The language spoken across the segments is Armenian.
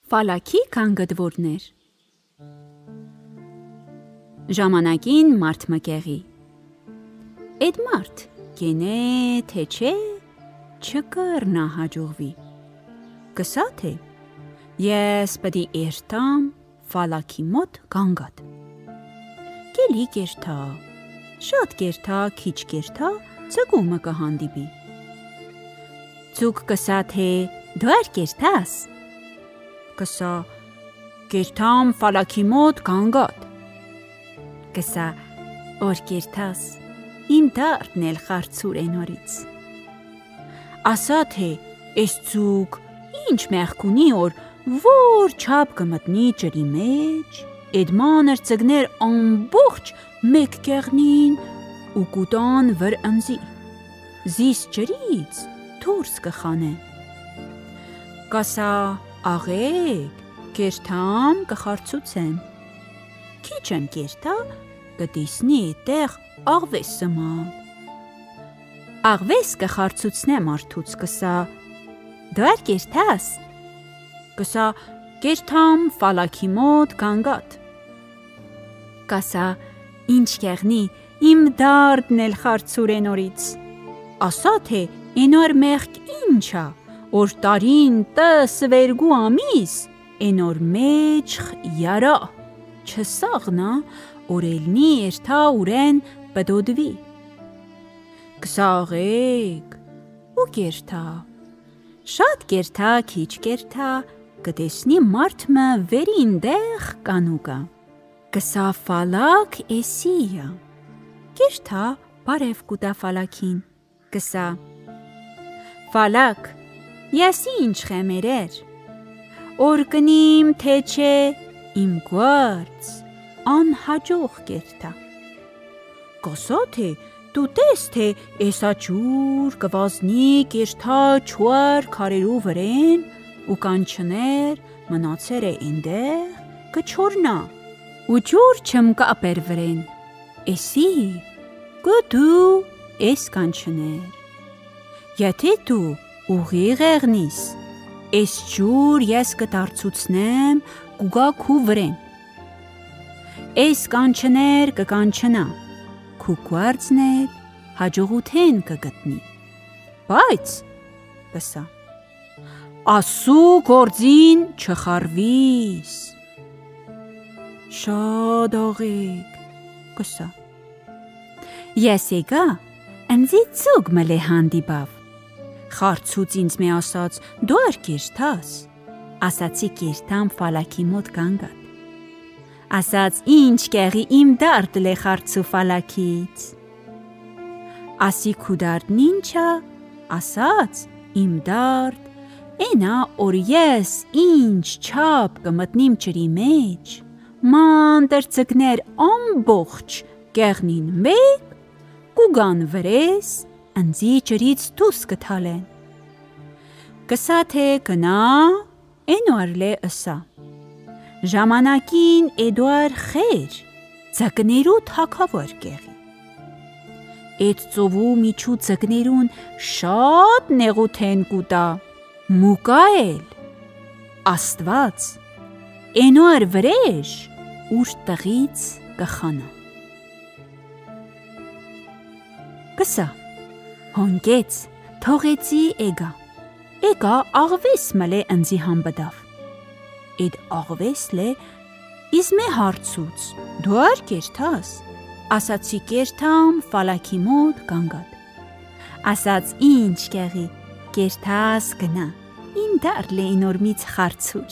Ֆալաքի գանգտվորներ։ Ժամանակին մարդ մկեղի։ Էդ մարդ գենե թե չէ չկրնա հաջողվի։ Կսա թե ես պդի երթամ Ֆալաքի մոտ գանգատ։ Կելի կերթա, շատ կերթա, քիչ կերթա, ծգումը կհանդիպի։ Ծուկ կսա թե դու ար կերթաս։ Կսա կերթամ Ֆալաքի մոտ գանգատ։ Կսա որ կերթաս իմ դարդն էլ խարցուր են օրից։ Ասա թե էս ծուկ ինչ մեղք ունի որ չափ կմտնի ջրի մեջ, էդ մանր ծգներ ամբողջ մեկ կեղնին ու կուտան վր ընձի, զիս ջրից դուրս կխանեն։ Կասա աղեկ, կերթամ կխարցուցեմ, քիչ եմ կերթա կտեսնի էտեղ աղվես սմալ։ Աղվես կխարցուցնեմ արդուց կսա, դու ար կերթաս։ Կսա կերթամ Ֆալաքի մոտ գանգատ։ Կասա ինչ կեղնի իմ դարդն էլ խարցուր են օրից։ Ասա թե էնոր մեղք ինչա, որ տարին տսվերգու ամիս էնոր մեջ յարա չսաղնա օրելնի երթա ուրեն պդոդվի։ Կսա աղեկ ու կերթա, շատ կերթա, քիչ կերթա, կտեսնի մարդմը վերին դեղ կանուկա։ Կսա Ֆալակ էսիա, կերթա բարև կուտա Ֆալաքին, կսա Ֆալակ, յասի ինչ խեմերեր, որ կնիմ թե չէ իմ գործ անհաջող կերթա։ Կասա թե դու տես թե էսա ջուր կվազնի կերթա չուար քարերու վրեն ու կանչներ մնացեր է ինդեղ կչորնա ու ջուր չմկապեր վրեն, էսի կդու էս կանչներ։ Եթե դու ուղիղ եղնիս, էս ջուր ես կդարձուցնեմ կուգա քու վրեն։ Էս կանչներ կկանչնա, քու գարձներ հաջողութեն կգտնի, բայց կսա ասու գործին չխարվիս։ Շատ աղեկ կսա ես եկա ընձի ծուկ մլե հանդիպավ, խարցուց ինձ մի ասաց դու ար կերթաս, ասացի կերթամ Ֆալաքի մոտ գանգատ, ասաց ինչ կեղի իմ դարդը լե խարցու Ֆալաքից։ Ասի քու դարդն ինչա, ասաց իմ դարդ էնա որ ես ինչ չափ կմտնիմ ջրի մեջ, մանր ծգներ ամբողջ կեղնին մեկ կուգան վրես ընձի ջրից դուրս կթալեն։ Կսա թե կնա էնուար լե ըսա, ժամանակին էդուար խեր ծգներու թակավոր կեղի, էդ ծովու միջու ծգներուն շատ նեղութեն կուտա, մուկա էլ աստված էնուար վրեժ ուր տղից կխանա։ Կսա հոնգեց թողեցի էգա աղվես մլե ընձի համբդավ, էդ աղվես լե իզմե հարցուց դու ար կերթաս, ասացի կերթամ Ֆալաքի մոտ գանգատ, ասաց ինչ կեղի կերթաս գնա, իմ դար լե ինորմից խարցուր,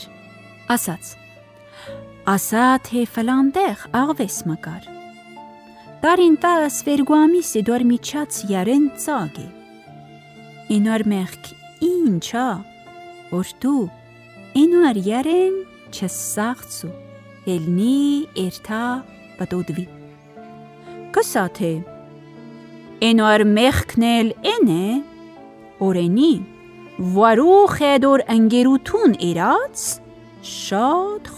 ասա թե ֆլանդեղ աղվես մկար, տարին տասվերգու ամիսի դոր միջած յարեն ծագ է, ինոր մեղք ինչա, որ դու ինոր յարեն չսաղցու, հելնի երթա պտոդվի։ Կսա թե ինոր մեղքն էլ են է, օրենի վարու խեդոր ընգերութուն իրաց շատ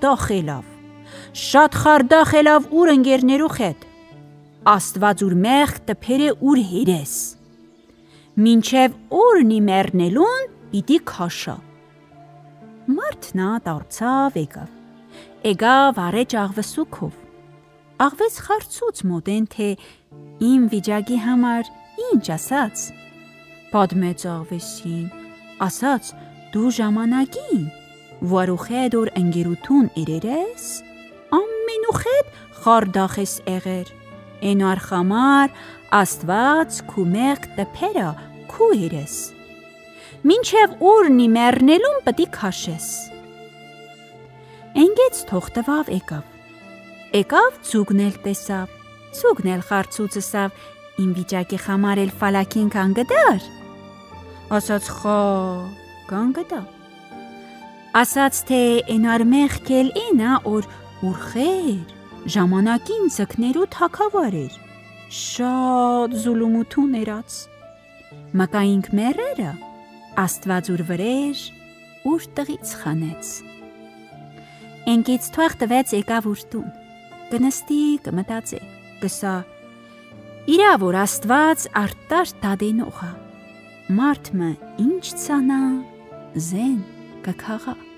խարդախ էլավ ուր ընգերներու խետ, աստված ուր մեղք տպեր է ուր հերես, մինչև օրնի մեռնելուն պիտի քաշա։ Մարդնա դարձավ եկավ։ Եկավ առեջ աղվսուքով։ Աղվես խարցուց մոտեն, թե իմ վիճակի համար ինչ ասաց։ Պատմեց աղվեսին, ասաց դու ժամանակին, որուխեդ որ ընգերություն իրերես, ամենուխեդ խարդախ ես եղեր, են արխամար աստված քու մեղք տպերը քու իրես, մինչև ուրնի մեռնելուն պտի քաշես։ Ընգեց թող տվավ եկավ, եկավ ծուգնել տեսավ, ծուգնել խարցուցսավ, իմ վիճակի խամարել Ֆալաքին կանգդար, ասաց խա կանգդա, ասաց թե ենար մեղքել ինա որ ուրխեր, ժամանակին ձկներու թակավար էր, շատ զուլումություն երաց, մկայինք մերերը, աստված ուր վրեր, ուր տղից խանեց։ Ընկից թող տվեց եկավ ուրտուն, կնստի կմտածե, կսա, իրա որ աստված արտար դադենողա, մարդմը ինչ ծանա, զեն կքաղա։